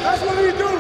That's what he do.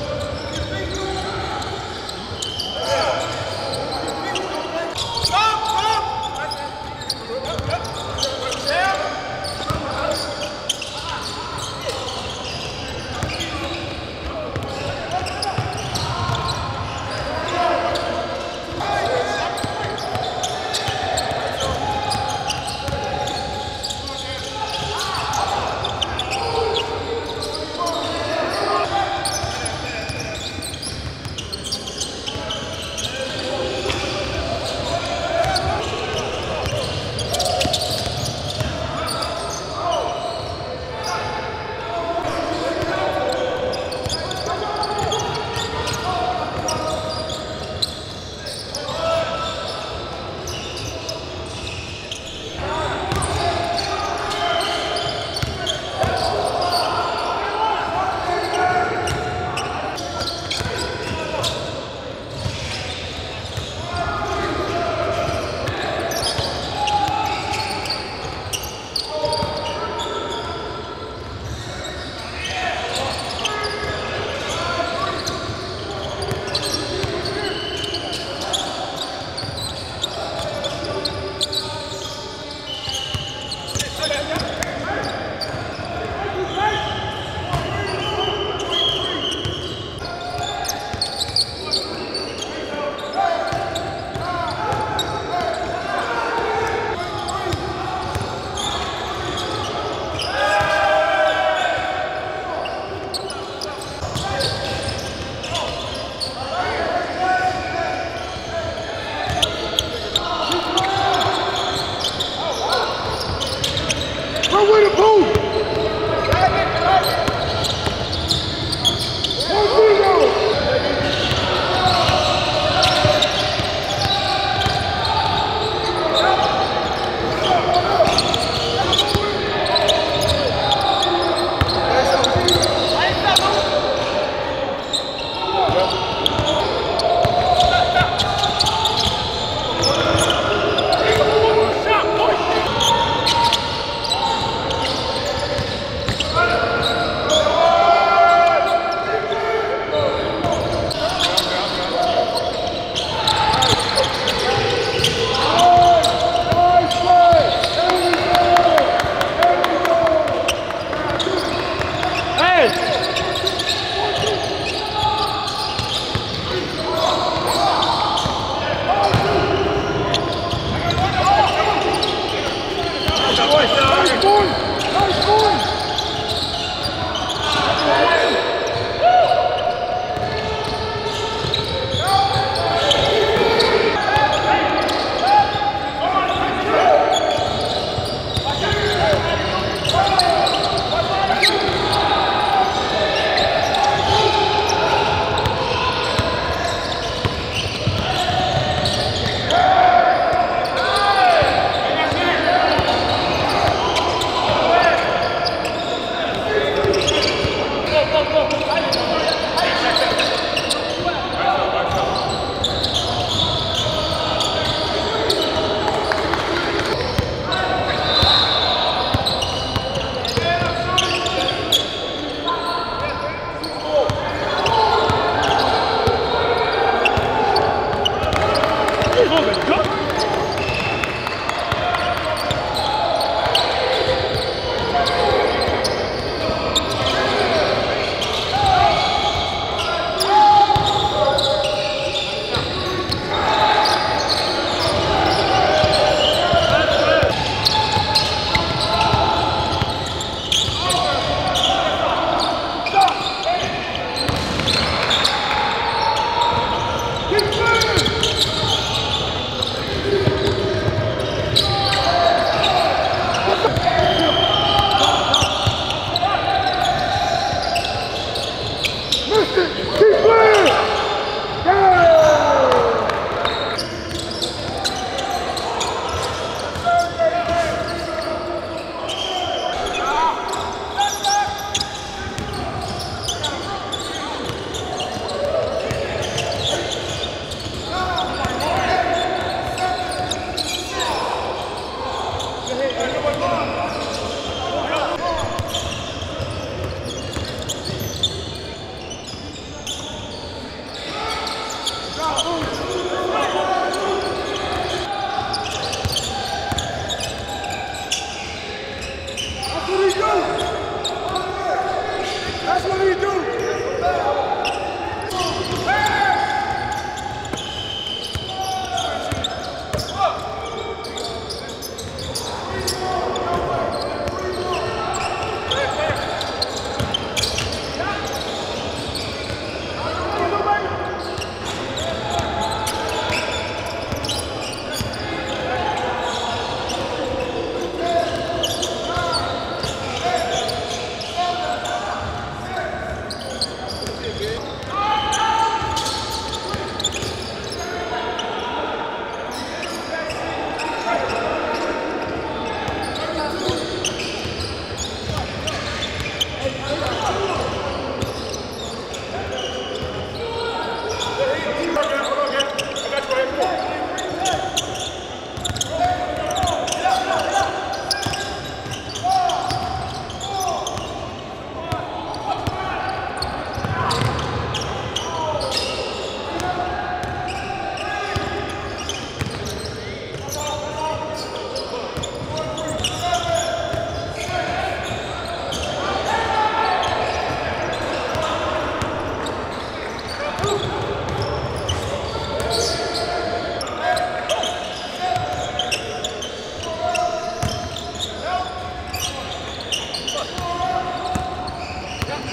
Stop!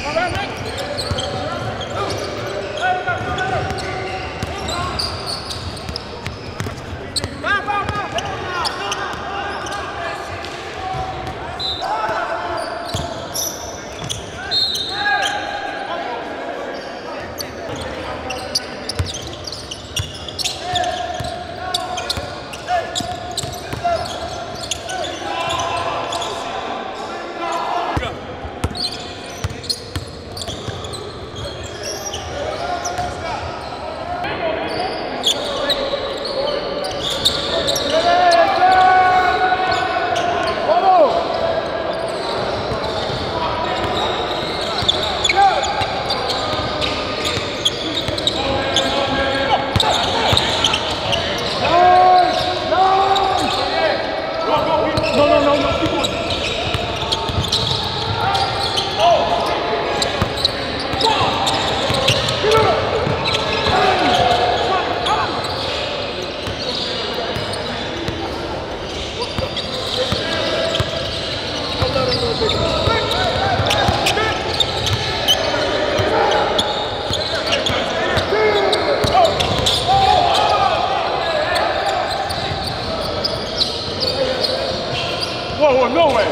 Whoa, no way.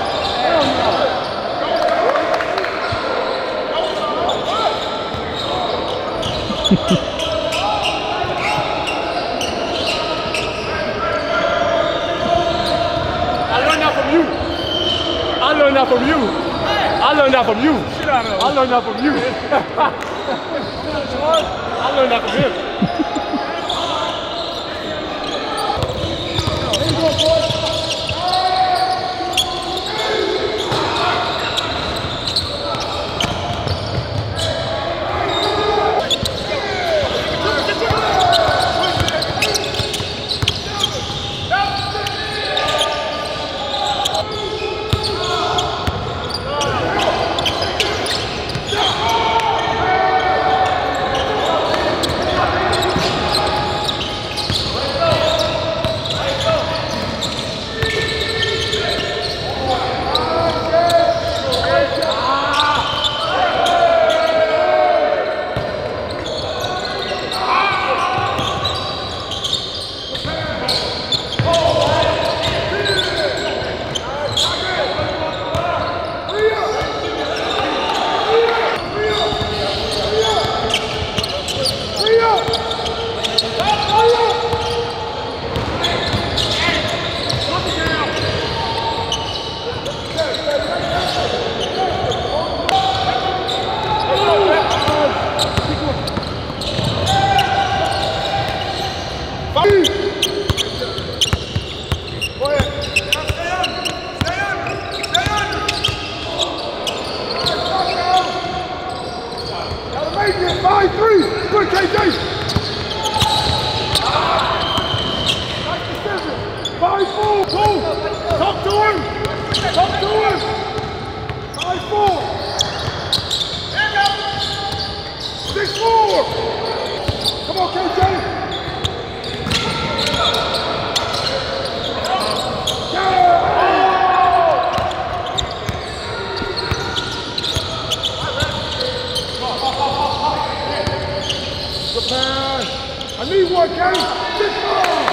I learned that from you. I learned that from you. I learned that from you. I learned that from you. I learned that from him. I need one, Kenny.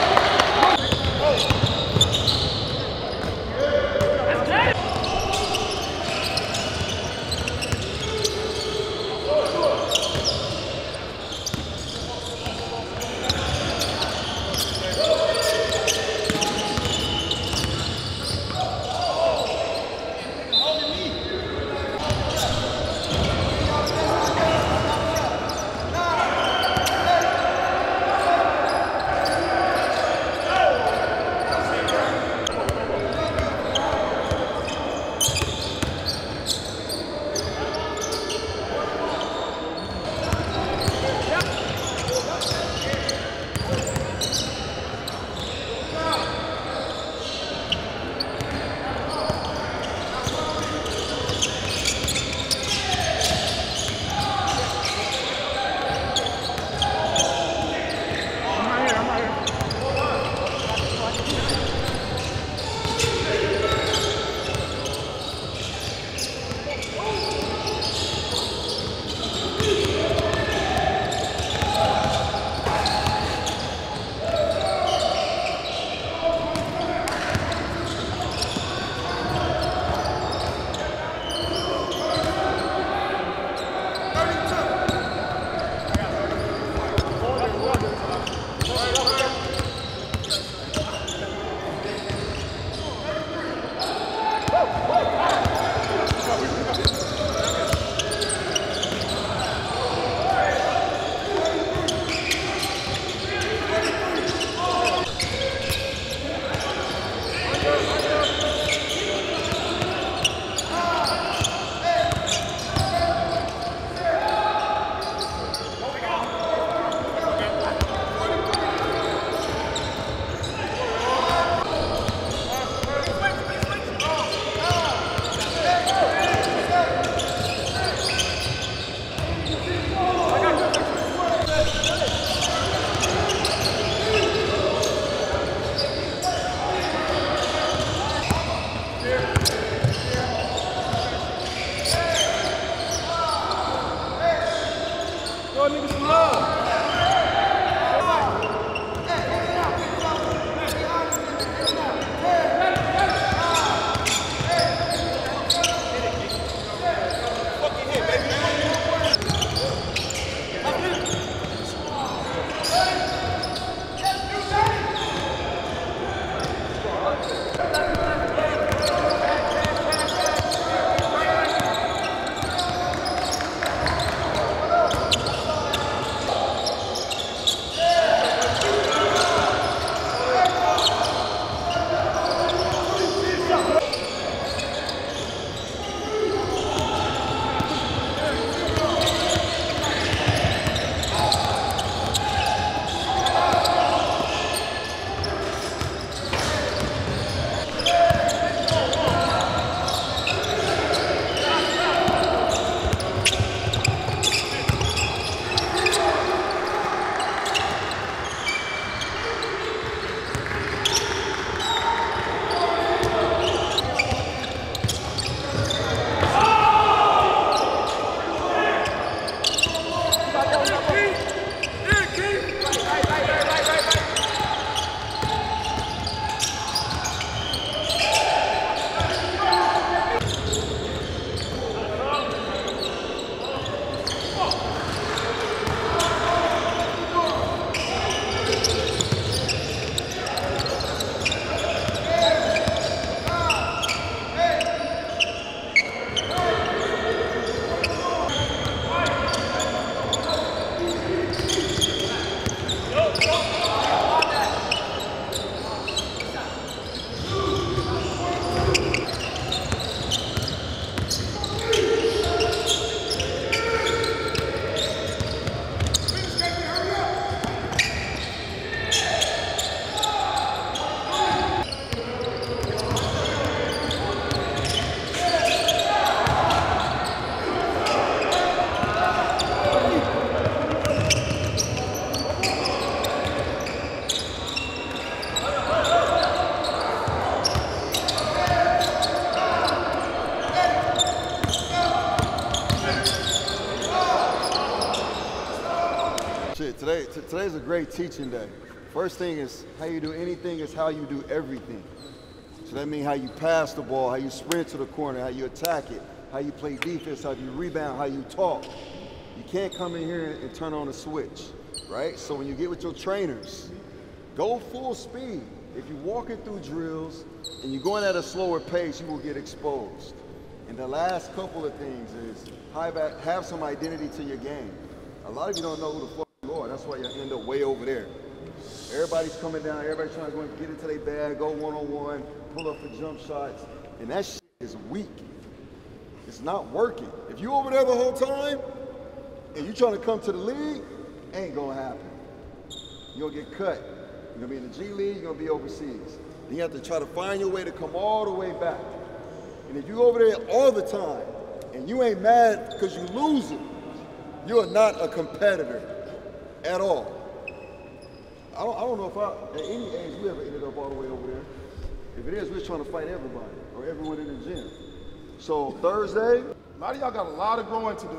Today's a great teaching day. First thing is how you do anything is how you do everything. So that means how you pass the ball, how you sprint to the corner, how you attack it, how you play defense, how you rebound, how you talk. You can't come in here and turn on a switch, right? So when you get with your trainers, go full speed. If you're walking through drills and you're going at a slower pace, you will get exposed. And the last couple of things is have some identity to your game. A lot of you don't know who the fuck you are. That's why you end up way over there. Everybody's coming down. Everybody's trying to go and get into their bag, go one-on-one, pull up for jump shots. And that shit is weak. It's not working. If you over there the whole time and you trying to come to the league, ain't going to happen. You're going to get cut. You're going to be in the G League, you're going to be overseas. Then you have to try to find your way to come all the way back. And if you over there all the time and you ain't mad because you losing, you are not a competitor at all. I don't know if at any age we ever ended up all the way over there. If it is, we're trying to fight everybody or everyone in the gym. So Thursday, a lot of y'all got a lot of growing to do.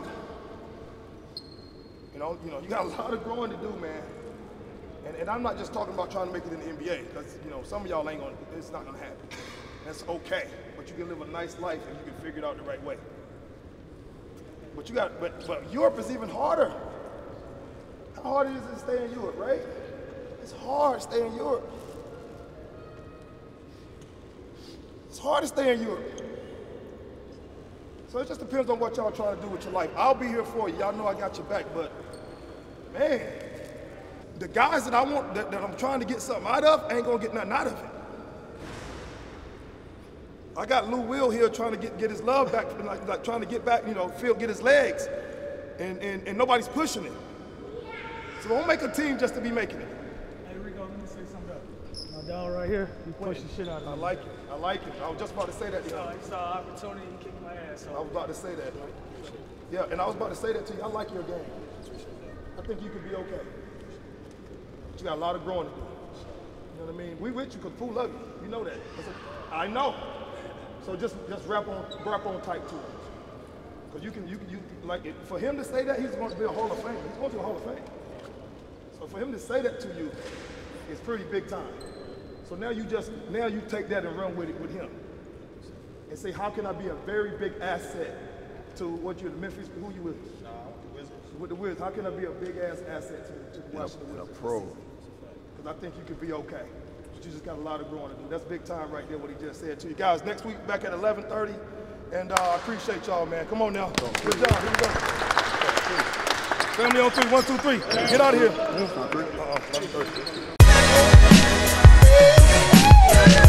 You know, you got a lot of growing to do, man. And I'm not just talking about trying to make it in the NBA, because some of y'all it's not gonna happen. That's okay, but you can live a nice life and you can figure it out the right way. But but Europe is even harder. How hard is it to stay in Europe, right? It's hard to stay in Europe. It's hard to stay in Europe. So it just depends on what y'all trying to do with your life. I'll be here for you. Y'all know I got your back, but man, the guys that I want, that I'm trying to get something out of, ain't gonna get nothing out of it. I got Lou Will here trying to get his love back, like trying to get back, get his legs, and nobody's pushing it. So don't make a team just to be making it. Hey Rico, let me say something else. My dog right here, he pushed the shit out of me. I like it. I like it. I was just about to say that to you. He saw an opportunity, he kicked my ass. I was about to say that. Yeah, and I was about to say that to you. I like your game. I think you could be okay. But you got a lot of growing to do. You know what I mean? We with you because Pooh love you. You know that. I know. So just rap on tight to him. Because you like it. For him to say that, he's going to be a Hall of Fame. He's going to a Hall of Fame. So for him to say that to you is pretty big time. So now you take that and run with it with him. And say, how can I be a very big asset to what you're the Memphis, who you with? Nah, the Wizards. With the Wizards, how can I be a big ass asset to the Washington Wizards? a pro. Because I think you could be okay. But you just got a lot of growing to do. That's big time right there, what he just said to you. Guys, next week back at 11:30. And I appreciate y'all, man. Come on now. Good job. Here we go. Family on 3. 1, 2, 3. Get out of here. 11:30.